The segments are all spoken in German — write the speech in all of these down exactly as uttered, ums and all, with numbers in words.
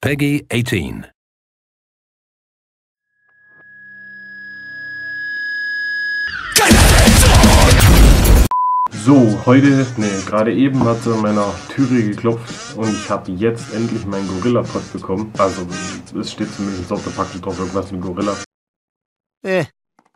Peggy eighteen. So, heute, ne, gerade eben hat es an meiner Türe geklopft und ich habe jetzt endlich meinen Gorilla-Pod bekommen. Also, es steht zumindest auf der Packung drauf, irgendwas mit Gorilla. Äh.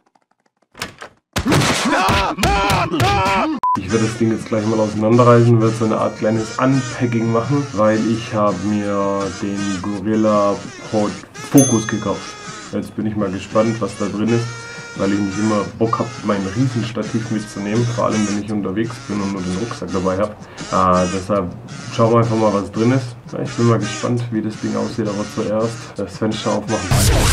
Ich werde das Ding jetzt gleich mal auseinanderreißen, werde so eine Art kleines Unpacking machen, weil ich habe mir den Gorilla-Pod Focus gekauft. Jetzt bin ich mal gespannt, was da drin ist, weil ich nicht immer Bock habe, mein Riesenstativ mitzunehmen, vor allem wenn ich unterwegs bin und nur den Rucksack dabei habe. Äh, deshalb schauen wir einfach mal, was drin ist. Ich bin mal gespannt, wie das Ding aussieht, aber zuerst das Fenster aufmachen.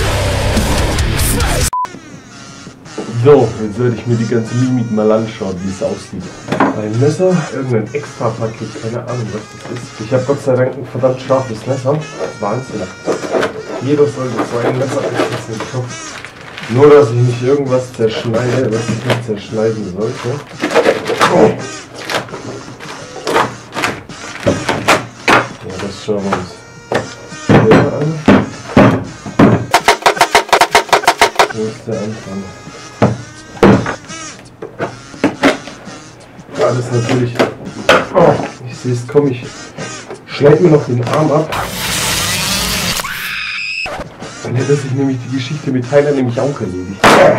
So, jetzt werde ich mir die ganze Mimik mal anschauen, wie es aussieht. Ein Messer, irgendein Extra-Paket, keine Ahnung, was das ist. Ich habe Gott sei Dank ein verdammt scharfes Messer. Wahnsinn. Jeder sollte so ein Messer einsetzen im Kopf. Nur, dass ich nicht irgendwas zerschneide, was ich nicht zerschneiden sollte. Oh. Ja, das schauen wir uns hier an. Wo ist der Anfang? Alles natürlich. Oh, ich sehe es, komm, ich schneide mir noch den Arm ab. Dann hätte sich nämlich die Geschichte mit Tyler nämlich auch erledigt.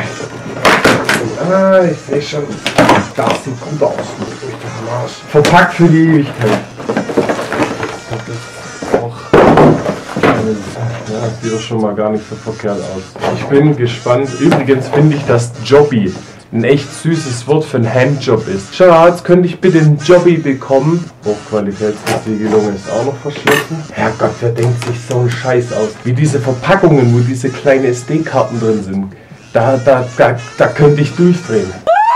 Ah, ich sehe schon. Das sieht gut aus. Verpackt für die Ewigkeit. Das ist auch. Ja, das sieht doch schon mal gar nicht so verkehrt aus. Ich bin gespannt. Übrigens finde ich, dass Jobby ein echt süßes Wort für einen Handjob ist. Schatz, könnte ich bitte einen Jobby bekommen? Hochqualitätsversiegelung ist auch noch verschlossen. Herrgott, wer denkt sich so einen Scheiß aus? Wie diese Verpackungen, wo diese kleinen S D-Karten drin sind. Da, da, da, da könnte ich durchdrehen.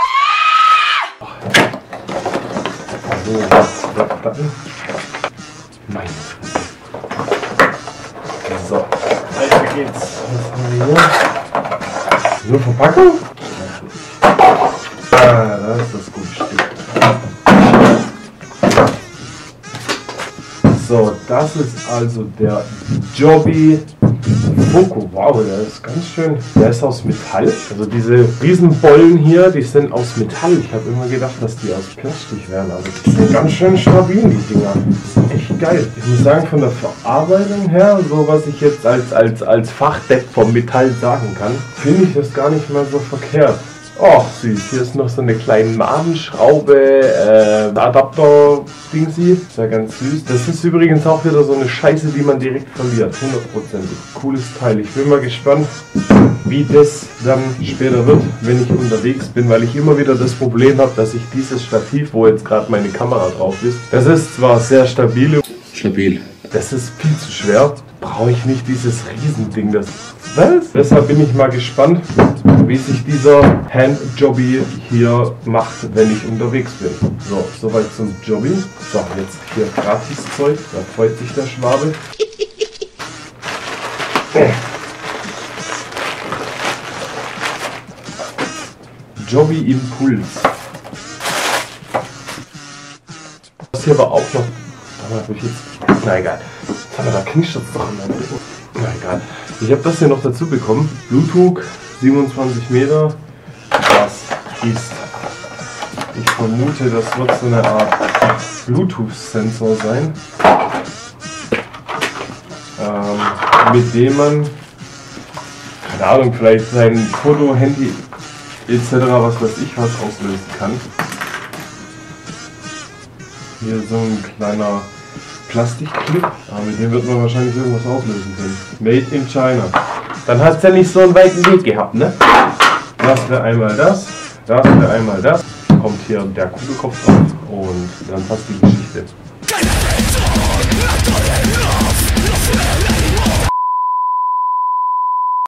So, dann. Meine Fresse. So, weiter geht's. Was haben wir hier? Nur Verpackung? Ah, das ist das gute Stück. So, das ist also der Jobby Foco. Wow, der ist ganz schön. Der ist aus Metall. Also diese Riesenbollen hier, die sind aus Metall. Ich habe immer gedacht, dass die aus Plastik wären. Aber die sind ganz schön stabil, die Dinger. Die sind echt geil. Ich muss sagen, von der Verarbeitung her, so was ich jetzt als, als, als Fachdeck vom Metall sagen kann, finde ich das gar nicht mal so verkehrt. Oh, süß. Hier ist noch so eine kleine Nadenschraube, äh, Adapter-Dingsi. Ist ja ganz süß. Das ist übrigens auch wieder so eine Scheiße, die man direkt verliert. hundertprozentig. Cooles Teil. Ich bin mal gespannt, wie das dann später wird, wenn ich unterwegs bin, weil ich immer wieder das Problem habe, dass ich dieses Stativ, wo jetzt gerade meine Kamera drauf ist, das ist zwar sehr stabil. Stabil. Das ist viel zu schwer. Brauche ich nicht dieses Riesending. Das Was? Deshalb bin ich mal gespannt, wie sich dieser Handjobby hier macht, wenn ich unterwegs bin. So, soweit zum Jobby. So, jetzt hier Gratis-Zeug. Da freut sich der Schwabe. Jobby Impuls. Das hier war auch noch. Da habe ich jetzt. Na egal. Jetzt haben wir da knirscht es doch in meinem Rücken. Na egal. Ich habe das hier noch dazu bekommen. Bluetooth, siebenundzwanzig Meter. Das ist. Ich vermute, das wird so eine Art Bluetooth-Sensor sein. Ähm, mit dem man, keine Ahnung, vielleicht sein Foto, Handy et cetera, was weiß ich, was auslösen kann. Hier so ein kleiner Plastikclip, aber mit dem wird man wahrscheinlich irgendwas auslösen können. Made in China. Dann hat es ja nicht so einen weiten Weg gehabt, ne? Das wäre einmal das, das wäre einmal das. Kommt hier der Kugelkopf drauf und dann passt die Geschichte.